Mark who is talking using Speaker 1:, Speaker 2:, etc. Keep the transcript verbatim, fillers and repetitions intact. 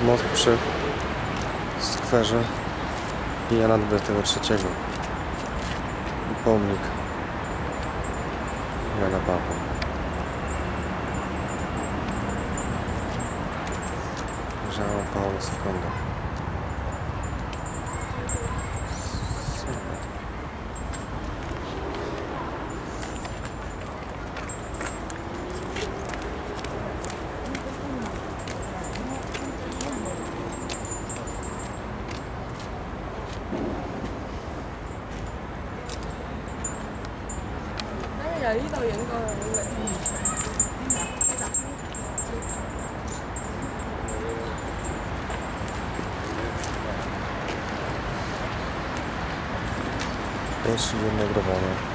Speaker 1: most przy skwerze Jana dwudziestego trzeciego. Pomnik Jana Pawła. Jean Paul segundo.
Speaker 2: Giờ呢度影過嚟。
Speaker 1: Też jednego grobowego.